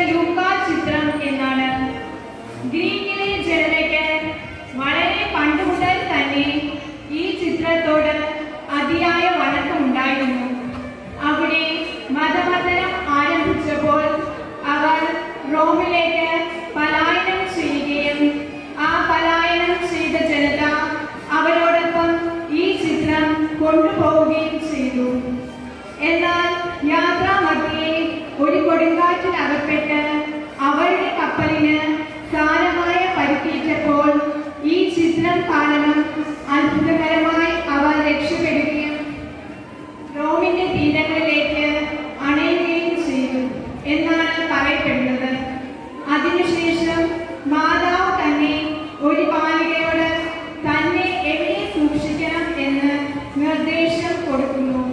ലൂക്കാ ചിത്രം എന്നാണ്. ഗ്രീക്കിലെ ജനതയ്ക്ക് വളരെ പണ്ടുമുതൽ തന്നെ ഈ ചിത്രത്തോട് അതിയായ വഴക്കമുണ്ടായിരുന്നു. അവിടെ മതമർദ്ദനം ആരംഭിച്ചപ്പോൾ അവർ റോമിലേക്ക് പലായനം ചെയ്യുകയും ആ പലായനം ചെയ്ത ജനത അവരോടൊപ്പം ഈ ചിത്രം കൊണ്ടുപോവുകയും ചെയ്തു. എന്നാൽ യാത്രാമധ്യേ ഒരു കൊടുങ്കാറ്റിൽ അകപ്പെട്ട് അവരുടെ കപ്പലിന് സാരമായ പരിക്കേറ്റപ്പോൾ ഈ ചിത്രം കാരണം അത്ഭുതകരമായി അവർ രക്ഷപ്പെടുകയും റോമിന്റെ തീരങ്ങളിലേക്ക് അണയുകയും ചെയ്തു എന്നാണ് പറയപ്പെടുന്നത്. അതിനുശേഷം മാതാവ് തന്നെ ഒരു ബാലികയോട് തന്നെ എവിടെ സൂക്ഷിക്കണം എന്ന് നിർദ്ദേശം കൊടുക്കുന്നു.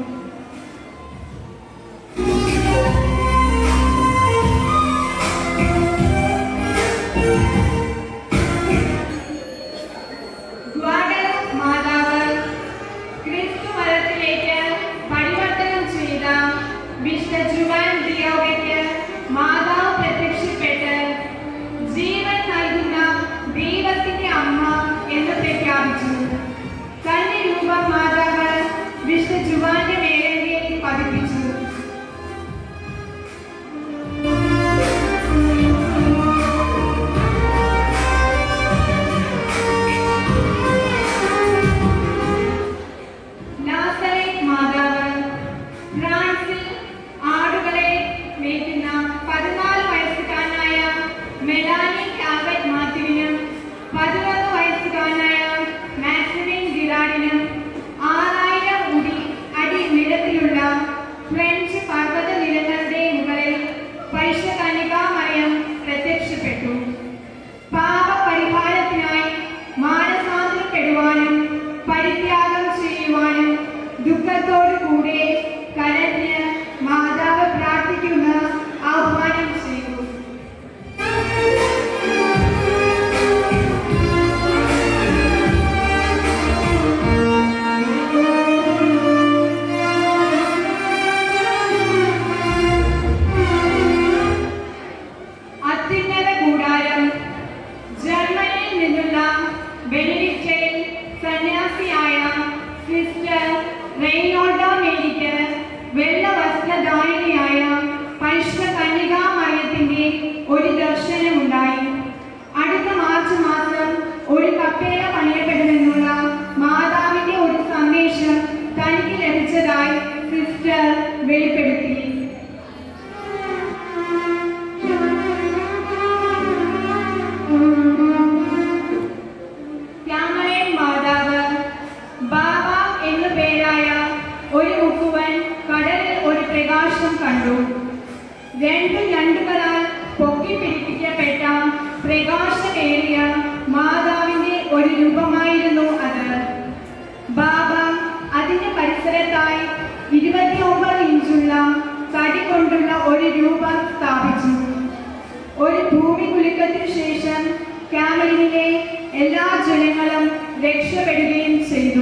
മാതാവ് ക്രിസ്തു മതത്തിലേക്ക് പരിവർത്തനം ചെയ്ത വിശുദ്ധ ജുവാൻ ദിയോഗയ്ക്ക് മാതാവ് പ്രത്യക്ഷപ്പെട്ട് ജീവൻ നൽകുന്ന ദൈവത്തിന്റെ അമ്മ എന്ന് പ്രഖ്യാപിച്ചു. തന്റെ രൂപം മാതാവ് വിശുദ്ധ ജുവാന്റെ മേലങ്കയിൽ പതിപ്പിച്ചു. ഫ്രാൻസിൽ ആടുകളെ മേയ്ക്കുന്ന 14 വയസ്സുകാരനായ മെലാനി കാൽവറ്റ് മാത്യുവിനും 11 വയസ്സുകാരനായ മാക്സിമിൻ ഗിറാഡിനും 6000 അടി നിരത്തിലുള്ള ഫ്രഞ്ച് പർവ്വത നിരകളുടെ മുകളിൽ പരിശുദ്ധ കന്യകാമറിയം പ്രത്യക്ഷപ്പെട്ടു. പാപപരിഹാരത്തിനായി മാനസാന്തരപ്പെടുവാനും പരിത്യാഗം ചെയ്യുവാനും ദുഃഖത്തോടു കൂടെ കരഞ്ഞ് മാതാവ് പ്രാർത്ഥിക്കുന്ന ആഹ്വാനം ചെയ്തു. അത്യുന്നത കൂടാരം ജർമ്മനിയിൽ നിന്നുള്ള ബെനഡിക്റ്റൈൻ സന്യാസിയായ സിസ്റ്റർ റെയ്നോൾഡ മേരിക്ക് വെള്ള വസ്ത്രധാരിണിയായ പരിശുദ്ധ കന്യകാമറിയത്തിന്റെ ഒരു ദർശനമുണ്ടായി. അടുത്ത മാർച്ച് മാസം ഒരു കപ്പേള പണിയപ്പെടുമെന്നുള്ള മാതാവിന്റെ ഒരു സന്ദേശം തനിക്ക് ലഭിച്ചതായി സിസ്റ്റർ വെളിപ്പെടുത്തി. മാതാവ് ബാബ എന്നു പേരായ ഒരു മുക്കുവൻ കടലിൽ ഒരു പ്രകാശം കണ്ടു. രണ്ടു ഞണ്ടുകളാൽ പൊക്കി പിടിപ്പിക്കപ്പെട്ട പ്രകാശമേറിയ മാതാവിന്റെ ഒരു രൂപമായിരുന്നു അത്. ബാബ അതിന്റെ പരിസരത്തായി 29 ഇഞ്ചുള്ള തടി കൊണ്ടുള്ള ഒരു രൂപം സ്ഥാപിച്ചു. ഒരു ഭൂമി കുലുക്കത്തിനു ശേഷം കാമലിനിലെ എല്ലാ ജനങ്ങളും രക്ഷപ്പെടുകയും ചെയ്തു.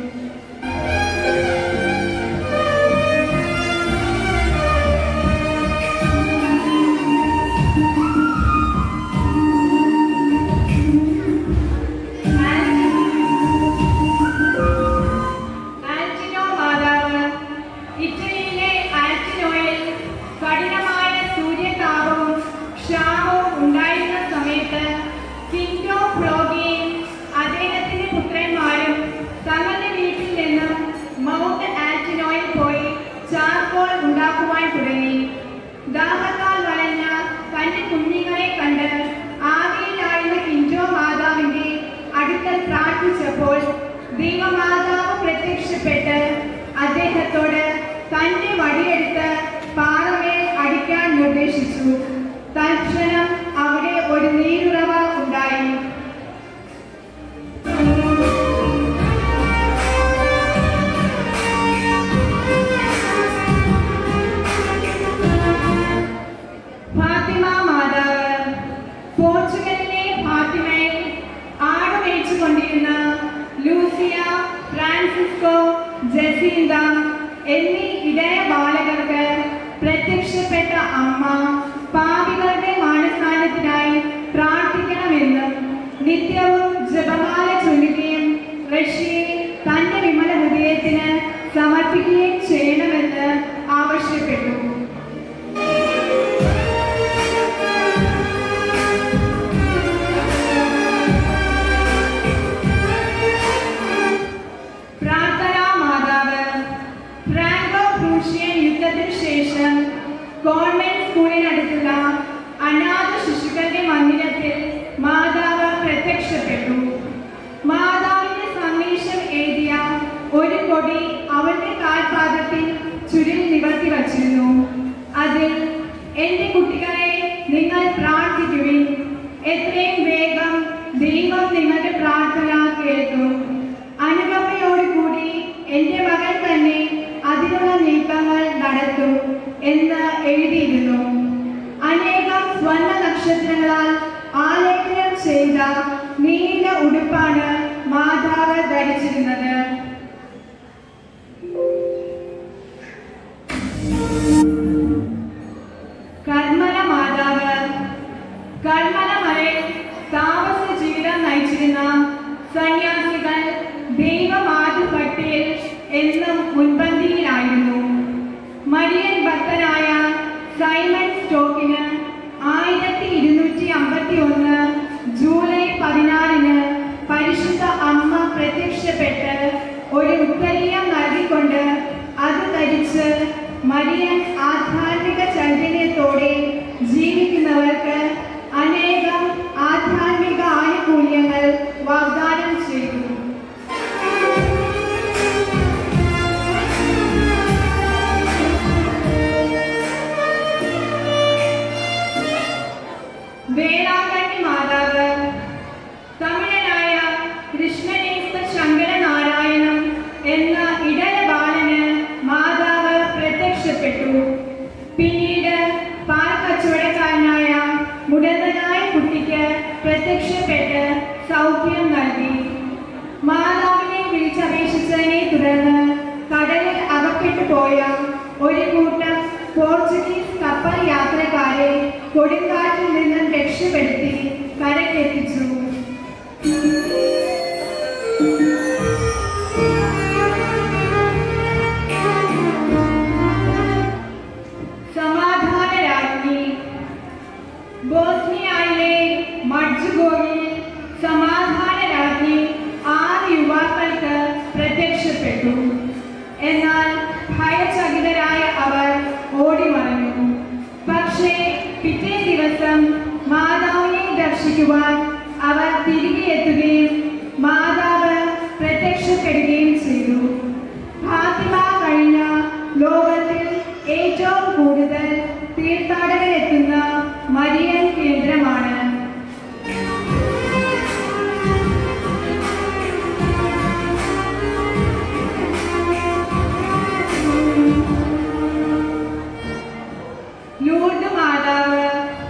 ആന്റിനോ മാതാവ് ഇറ്റലിയിലെ ആന്റിനോയിൽ കഠിനമായ സൂര്യതാപവും ക്ഷാമവും ഉണ്ടായിരുന്ന സമയത്ത് കിൻഡോ ഫ്ലോഗിയും അദ്ദേഹത്തിന്റെ പുത്രന്മാരും തങ്ങളുടെ വീട്ടിൽ നിന്നും മൗണ്ട് ആന്റിനോയിൽ പോയി ചാർക്കോൾ ഉണ്ടാക്കുവാൻ തുടങ്ങി. ദാഹത്താൽ വലഞ്ഞ തന്റെ കുഞ്ഞുങ്ങളെ കണ്ട് ആകെയിലായിരുന്ന കിൻഡോ മാതാവിന്റെ അടുക്കൽ പ്രാർത്ഥിച്ചപ്പോൾ ദൈവമാതാവ് പ്രത്യക്ഷപ്പെട്ട് അദ്ദേഹത്തോട് തന്റെ വടിയെടുത്ത് പാറമേൽ അടിക്കാൻ നിർദ്ദേശിച്ചു. തൽക്ഷണം അവിടെ ഒരു നീരുറവ ഉണ്ടായി. ഫാത്തിമ മാതാവ് പോർച്ചുഗലിലെ ഫാത്തിമയിൽ ആട് മേയിച്ചുകൊണ്ടിരുന്ന ലൂസിയ, ഫ്രാൻസിസ്കോ, ജസീന്ത എന്നീ ഇടയ ബാലകർക്ക് പ്രത്യക്ഷപ്പെട്ട അമ്മ പാപികളുടെ നിത്യവും ജപമാല ചൊല്ലുകയും റഷ്യയെ തന്റെ വിമല ഹൃദയത്തിന് സമർപ്പിക്കുകയും ചെയ്യണമെന്ന് ആവശ്യപ്പെട്ടു. പ്രാർത്ഥനാ മാതാവ് ഫ്രാങ്കോ പ്രൂഷ്യൻ യുദ്ധത്തിന് ശേഷം ഗവൺമെന്റ് സ്കൂളിനടുത്തുള്ള അനാഥ ശിശുക്കളുടെ മന്ദിരത്തിൽ മാതാവ് പ്രത്യക്ഷപ്പെട്ടു. മാതാവിന്റെ സന്ദേശം എഴുതിയ ഒരു കൊടി അവളുടെ കാൽപാദത്തിൽ ചുരുൾ നിവർത്തി വച്ചിരുന്നു. അതിൽ എന്റെ കുട്ടികളെ നിങ്ങൾ പ്രാർത്ഥിക്കുവിൻ, എത്രയും വേഗം ദൈവം നിങ്ങളുടെ പ്രാർത്ഥന കേൾക്കും. അനുകമ്പയോടുകൂടി എന്റെ മകൻ തന്നെ അതിനുള്ള നീക്കങ്ങൾ നടത്തും എന്ന് എഴുതിയിരുന്നു. അനേകം സ്വർണ്ണ നക്ഷത്രങ്ങളാൽ ആലേഖനം ചെയ്ത നീല ഉടുപ്പാണ് മാതാവ് ധരിച്ചിരുന്നത്. കർമ്മല മാതാവ് കർമ്മലമലയിൽ താമസ ജീവിതം നയിച്ചിരുന്ന സന്യാസികൾ ദൈവമാതൃഭക്തിയിൽ എന്നും മുൻപന്തിയിലായിരുന്നു. മരിയൻ ഭക്തനായ സൈമൺ സ്റ്റോക്കിന് 1251 ജൂലൈ 16 പരിശുദ്ധ അമ്മ പ്രത്യക്ഷപ്പെട്ട് ഒരു ഉത്തരീയം നൽകിക്കൊണ്ട് അത് ധരിച്ച് മരിയൻ ആധ്യാത്മിക ചൈതന്യത്തോടെ ജീവിക്കുന്നവർക്ക് അനേകം ആധ്യാത്മിക ആനുകൂല്യങ്ങൾ വാഗ്ദാനം ചെയ്തു. വേളാങ്കണ്ണി മാതാവ് തമിഴനായ കൃഷ്ണനേസ്ത ശങ്കരനാരായണം എന്ന ഇടയ ബാലന് മാതാവ് പ്രത്യക്ഷപ്പെട്ടു. പിന്നീട് പാൽ കച്ചവടക്കാരനായ മുടന്തനായ കുട്ടിക്ക് പ്രത്യക്ഷപ്പെട്ട് സൗഖ്യം നൽകി. മാതാവിനെ വിളിച്ചപേക്ഷിച്ചതിനെ തുടർന്ന് കടലിൽ അകപ്പെട്ടു പോയ ഒരു കൂട്ടം പോർച്ചുഗീസ് കപ്പൽ യാത്രക്കാരെ കൊടുങ്കാറ്റിൽ നിന്നും രക്ഷപ്പെടുത്തി കരക്കെത്തിച്ചു. സമാധാന രാജ്ഞി ബോസ്നിയയിലെ മഡ്ജുഗോയിൽ സമാധാന രാജ്ഞി 6 യുവാക്കൾക്ക് പ്രത്യക്ഷപ്പെട്ടു. എന്നാൽ ഭയചകിതരായ അവർ ഓടിമറഞ്ഞു. പക്ഷേ പിറ്റേ ദിവസം മാതാവിനെ ദർശിക്കുവാൻ അവർ തിരികെ എത്തുകയും മാതാവ് പ്രത്യക്ഷപ്പെടുകയും ചെയ്തു. ഫാത്തിമ കഴിഞ്ഞ ലോകത്തിൽ ഏറ്റവും കൂടുതൽ തീർത്ഥാടകരെത്തുന്ന മരിയൻ കേന്ദ്രമാണ്. ലൂർദ് മാതാവ്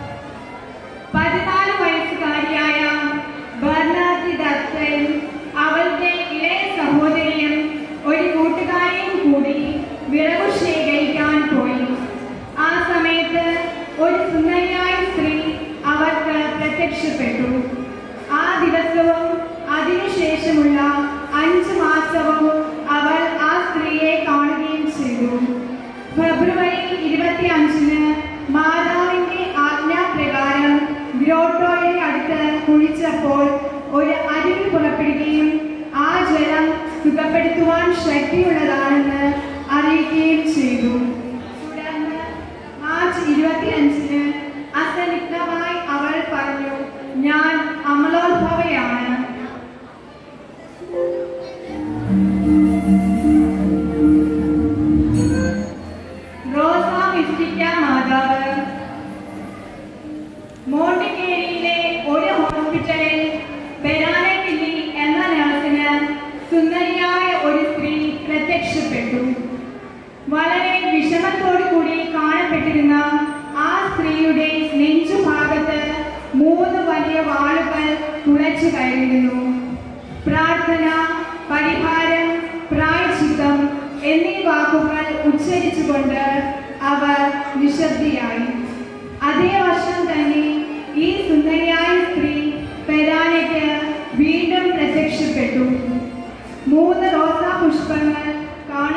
14 വയസ്സുകാരിയായ ബർണാഡിനത്തെ അവളുടെ ഇളയ സഹോദരിയും ഒരു കൂട്ടുകാരിയും കൂടി വിളവ് ശേഖരിക്കാൻ പോയി. ആ സമയത്ത് ഒരു സുന്ദരിയായ സ്ത്രീ അവർക്ക് പ്രത്യക്ഷപ്പെട്ടു. ആ ദിവസവും അതിനുശേഷമുള്ള 5 മാസവും അവൾ ആ സ്ത്രീയെ കാണുകയും ചെയ്തു. ഫെബ്രുവരി 25 മാതാവിന്റെ ആജ്ഞാപ്രകാരം ഗ്രോട്ടോയുടെ അടുത്ത് കുഴിച്ചപ്പോൾ ഒരു അരുവി പുറപ്പെടുകയും ആ ജലം സുഖപ്പെടുത്തുവാൻ ശക്തിയുള്ളതാണെന്ന് അറിയിക്കുകയും ചെയ്തു. തുടർന്ന് മാർച്ച് 25 അസന്നിഗ്ധമായി അവൾ പറഞ്ഞു, ഞാൻ അമലോത്ഭവയാണ്. റോസ മിസ്റ്റിക്ക മാതാവ് മോണ്ടിക്കേരിയിലെ ഒരു ഹോസ്പിറ്റലിൽ ബെരാനക്കില്ലി എന്ന നഴ്സിന് സുന്ദരിയായ ഒരു സ്ത്രീ പ്രത്യക്ഷപ്പെട്ടു. വളരെ വിഷമത്തോടു കൂടി കാണപ്പെട്ടിരുന്ന ആ സ്ത്രീയുടെ നെഞ്ചുഭാഗത്ത് 3 വലിയ വാളുകൾ തുളച്ചു കയറിയിരുന്നു. പ്രാർത്ഥന, പരിഹാരം, പ്രായശ്ചിത്തം എന്നീ വാക്കുകൾ ഉച്ചരിച്ചുകൊണ്ട് അവർ നിശബ്ദയായി. അതേ വർഷം തന്നെ ഈ സുന്ദരിയായ സ്ത്രീ പെരാനയ്ക്ക്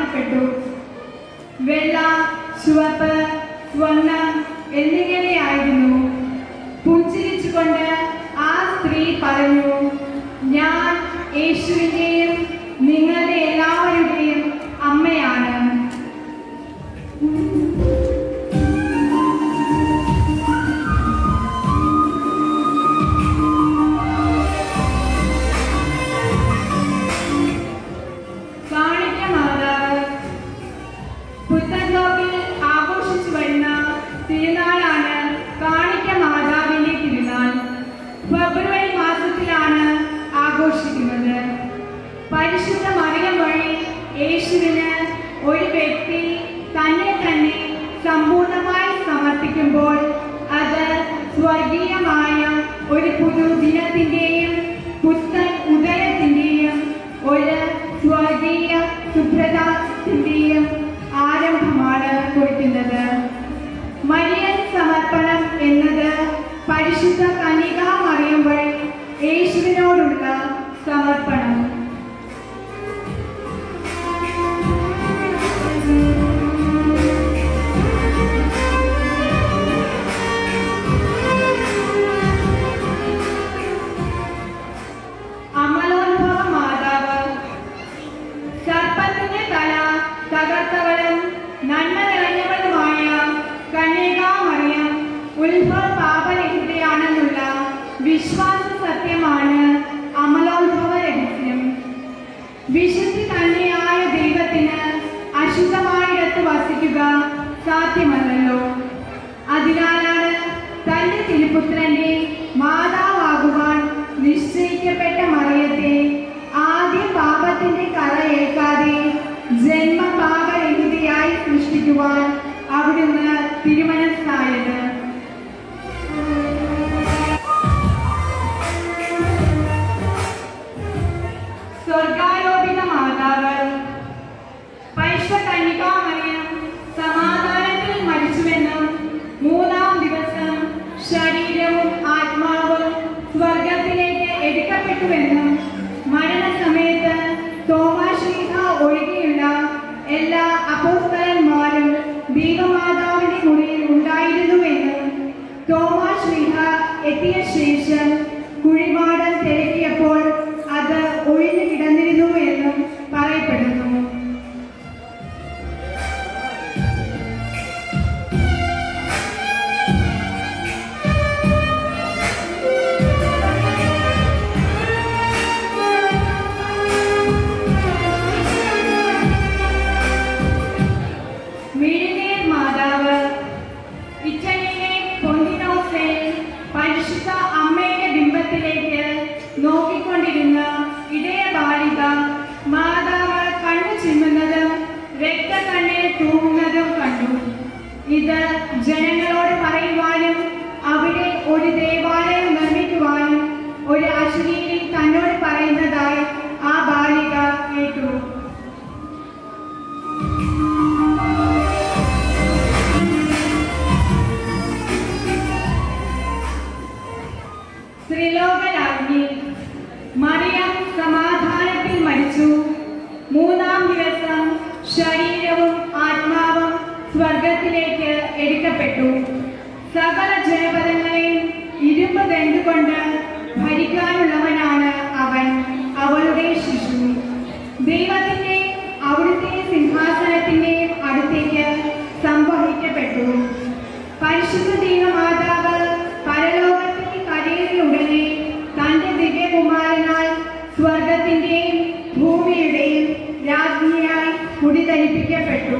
കാണപ്പെട്ടു. വെള്ള, ചുവപ്പ്, സ്വർണം എന്നിങ്ങനെയായിരുന്നു. പുഞ്ചിരിച്ചുകൊണ്ട് ആ സ്ത്രീ പറഞ്ഞു, ഞാൻ യേശുവിന്റെയും നിങ്ങളുടെ എല്ലാവരുടെയും അമ്മയാണ്. പുത്തൻതോപ്പിൽ ആഘോഷിച്ചു വരുന്ന തിരുനാളാണ് കാണിക്ക മാതാവിന്റെ തിരുനാൾ. ഫെബ്രുവരി മാസത്തിലാണ് ആഘോഷിക്കുന്നത്. പരിശുദ്ധ മറിയം വഴി യേശുവിന് ഒരു വ്യക്തി തന്നെ തന്നെ സമ്പൂർണമായി സമർപ്പിക്കുമ്പോൾ അത് സ്വർഗീയമായ ഒരു പുതുദിനത്തിന്റെയും പുത്തൻ ഉദയത്തിന്റെയും ഒരു സ്വർഗീയ സുപ്രഭാതത്തിന്റെയും ആരംഭമാണ് കുറിക്കുന്നത്. മരിയൻ സമർപ്പണം എന്നത് പരിശുദ്ധ കന്യകാ മറിയം വഴി യേശുവിനോടുള്ള സമർപ്പണം. അമലോത്ഭവ മാതാവ്, സർപ്പത്തിന്റെ തല തകർത്തവളും നന്മ നിറഞ്ഞവളുമായ കന്യകാ മറിയം ഉത്ഭവ പാപരഹിതയാണെന്നുള്ള വിശ്വാസ സത്യമാണ് അമലോത്ഭവ രഹസ്യം. വിശുദ്ധി തന്നെയായ ദൈവത്തിന് അശുദ്ധമായിടത്ത് വസിക്കുക സാധ്യമല്ലല്ലോ. അതിനാലാണ് തന്റെ തിരുപുത്രന്റെ മാതാവാകുവാൻ നിശ്ചയിക്കപ്പെട്ട മറിയത്തെ ആദ്യ പാപത്തിന്റെ കറയേൽക്കാതെ ജന്മപാപരഹിതയായി സൃഷ്ടിക്കുവാൻ അവിടുന്ന് തീരുമാനിച്ചത്. സ്വർഗാരോപിത മാതാവ്, പരിശുദ്ധ കന്യകാ മറിയം സമാധാനത്തിൽ മരിച്ചുവെന്നും മൂന്നാം ദിവസം ശരീരവും ആത്മാവും സ്വർഗത്തിലേക്ക് എടുക്കപ്പെട്ടുവെന്നും മരണസമയത്ത് തോമാശ്ലീഹ ഒഴികെയുള്ള എല്ലാ അപ്പോസ്തലന്മാരും ദൈവമാതാവിന്റെ മുറിയിൽ ഉണ്ടായിരുന്നുവെന്നും തോമാശ്ലീഹ എത്തിയ ശേഷം കുഴിമാടം തിരക്കിയപ്പോൾ അത് ഒഴിഞ്ഞു കിടന്നിരുന്നു എന്നും പറയപ്പെടുന്നു. പരിശുദ്ധ അമ്മയുടെ ബിംബത്തിലേക്ക് നോക്കിക്കൊണ്ടിരുന്ന ഇടയ ബാലിക മാതാവ് കണ്ണു ചിമ്മുന്നതും രക്തക്കണ്ണിൽ തൂങ്ങുന്നതും കണ്ടു. ഇത് ജനങ്ങളോട് പറയുവാനും അവിടെ ഒരു ദേവാലയം നിർമ്മിക്കുവാനും ഒരു അശരീരി തന്നോട് പറയുന്നതായി ആ ബാലിക കേട്ടു. ത്രിലോകരാജ്ഞി മറിയം സമാധാനത്തിൽ മരിച്ചു. മൂന്നാം ദിവസം ശരീരവും ആത്മാവും സ്വർഗത്തിലേക്ക് എടുക്കപ്പെട്ടു. സകല ജനപദങ്ങളെയും ഇരുമ്പ് ദണ്ടുകൊണ്ട് ഭരിക്കാനുള്ളവനാണ് അവൻ, അവളുടെ ശിശു. ദൈവത്തിന്റെ അവിടുത്തെ സിംഹാസനത്തിന്റെയും അടുത്തേക്ക് സംവഹിക്കപ്പെട്ടു. പരിശുദ്ധ ദൈവമാതാവ് പരലോകത്തിൽ കരയേറിയുടനെ തന്റെ ദിവ്യകുമാരനാൽ സ്വർഗത്തിന്റെയും ഭൂമിയുടെയും രാജ്ഞിയായി കുടിധരിപ്പിക്കപ്പെട്ടു.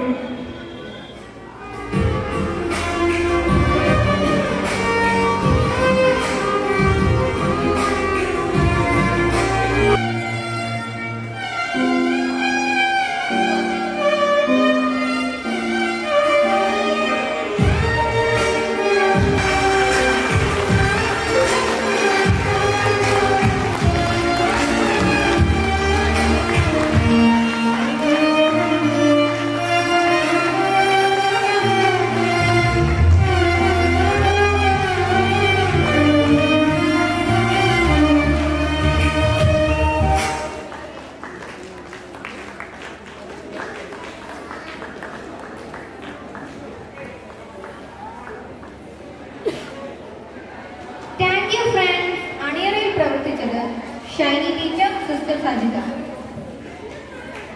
Shiny teacher, Sister Sajida.